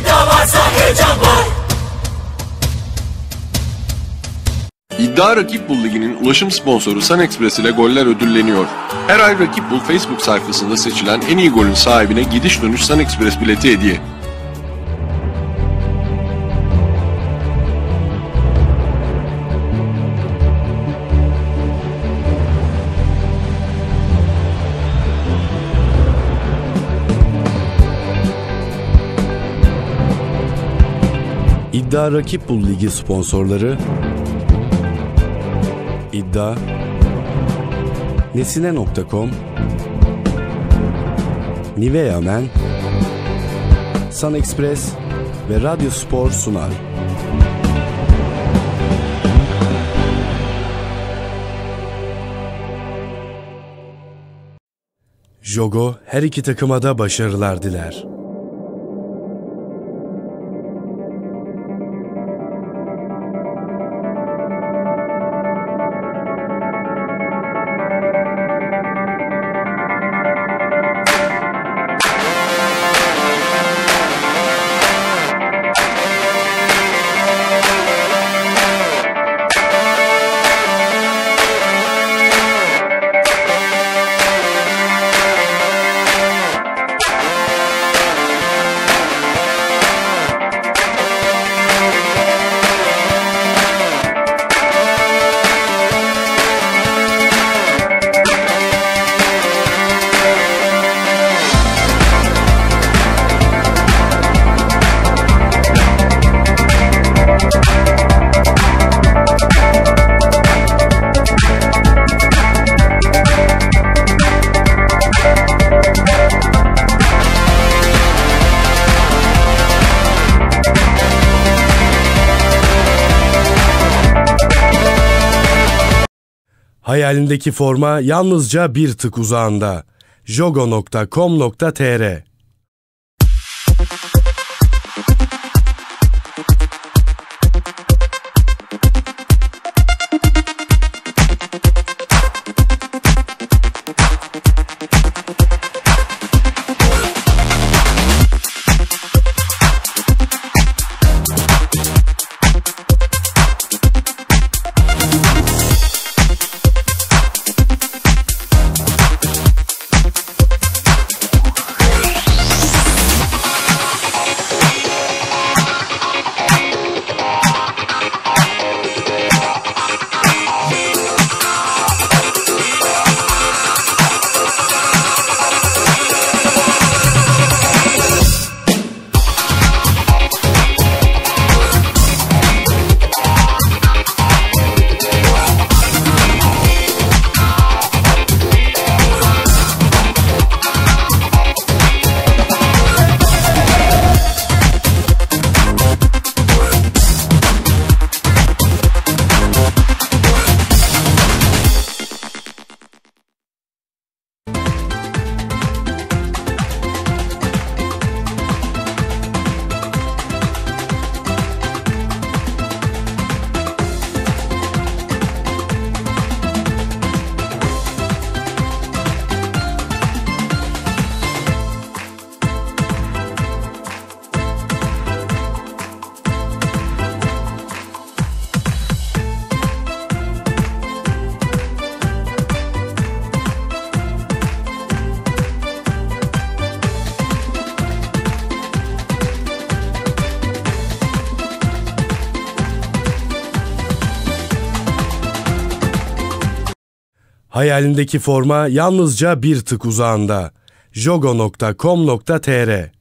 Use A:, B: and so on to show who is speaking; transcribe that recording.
A: İddia varsa heyecan var.
B: İddia Rakip Bul Ligi'nin ulaşım sponsoru SunExpress ile goller ödülleniyor. Her ay Rakip Bul Facebook sayfasında seçilen en iyi golün sahibine gidiş dönüş SunExpress bileti hediye.
C: İddia Rakip Bul Ligi sponsorları İddia, Nesine.com, Nivea Men, SunExpress ve Radyo Spor sunar. Jogo her iki takıma da başarılar diler. Hayalindeki forma yalnızca bir tık uzağında. jogo.com.tr Hayalindeki forma yalnızca bir tık uzağında. jogo.com.tr